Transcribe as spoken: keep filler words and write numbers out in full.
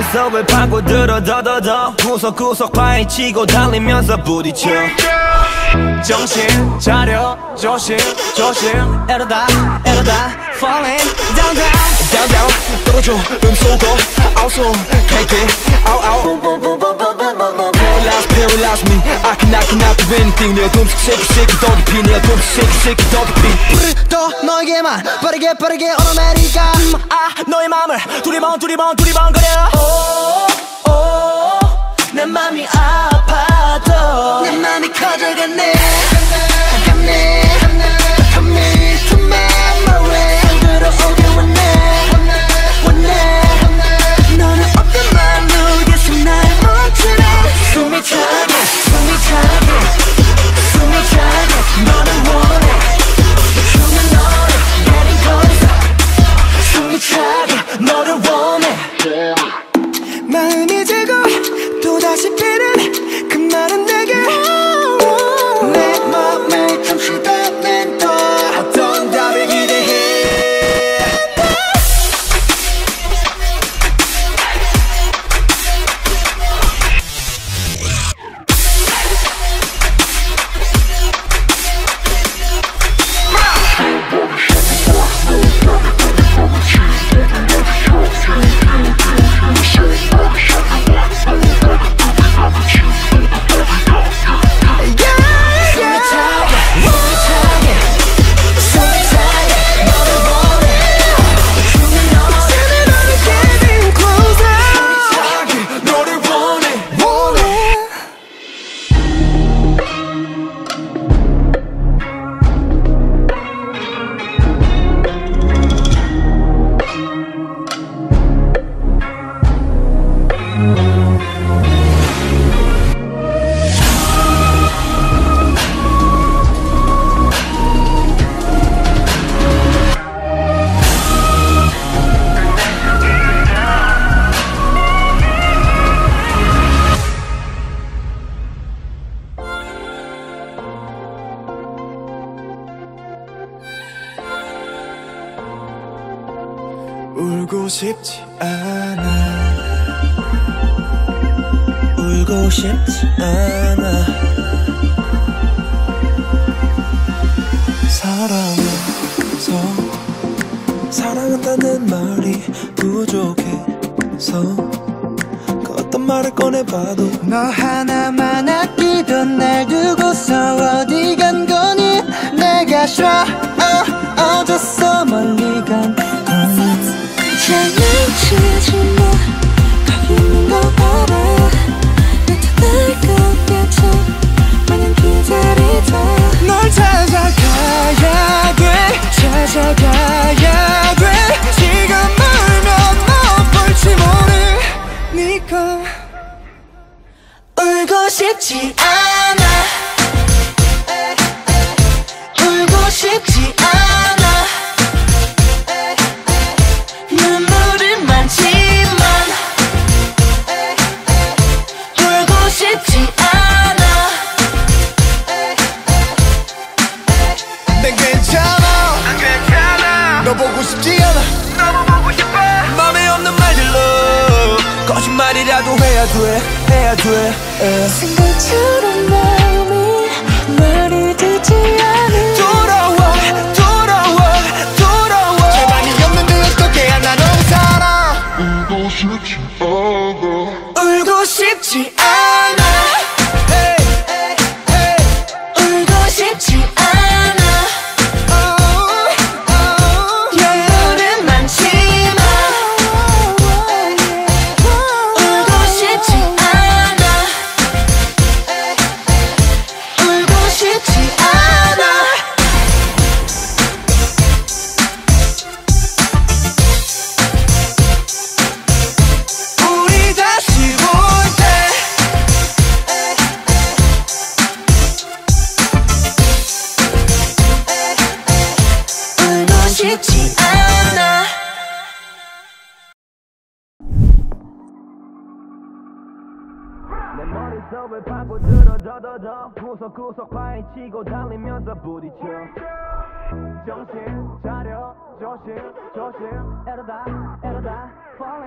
머릿속을 파고들어 더더더 구석구석 파헤치고 달리면서 부딪혀. 정신 차려 조심 조심 이러다 이러다 falling down down down down 떨어져 음소거 아우소 take it out out paralyze paralyze me I can I can I do anything 내 둠식 새끼 새끼 더 깊이 내 둠식 새끼 새끼 더 깊이 또 너에게만 빠르게 빠르게 오너메리카 아 너의 맘을 두리번 두리번 두리번거려 내 맘이 아파도 내 맘이 커져갔네 가깝네 Come me to my way 들어오게 왔네 왔네 너는 어떤 말로겠어 날 멈추네 숨이 차게 숨이 차게 숨이 차게 너는 원해 춤은 너를 getting closer 숨이 차게 너를 원해 마음이 지고 또다시 피는 그 말은 내게 내 맘에 잠시 닿는 너 어떤 답을 기대해 울고 싶지 않아 울고 싶지 않아 사랑해서 사랑한다는 말이 부족해서 그 어떤 말을 꺼내봐도 너 하나만 아끼던 날 두고서 어디 간 거니 내가 싫어 어, 어졌어 멀리 간 거니 장난치지 마 거기 있는 거 알아 나타날 것 같아 마냥 기다리다 널 찾아가야 돼 찾아가야 돼 지금 울면 못 볼지 모르니까 울고 싶지 않아 울고 싶지 않아 눈물은 많지만 울고 싶지 않아 난 괜찮아 난 괜찮아 너 보고 싶지 않아 너무 보고 싶어 맘에 없는 말들로 거짓말이라도 해야 돼 해야 돼 생각처럼 마음이 말이 되지 않은 돌아와 돌아와 돌아와 제발 네 없는데 어떻게 하나 너무 살아 울고 싶지 않아 울고 싶지 않아 울고 싶지 않아 눈물은 많지만 울고 싶지 않아 울고 싶지 않아 우리 다시 볼 때 울고 싶지 않아 내 머릿속을 파고들어 더더더 구석구석 파헤치고 달리면서 부딪혀. 정신 차려 조심 조심 이러다 이러다 falling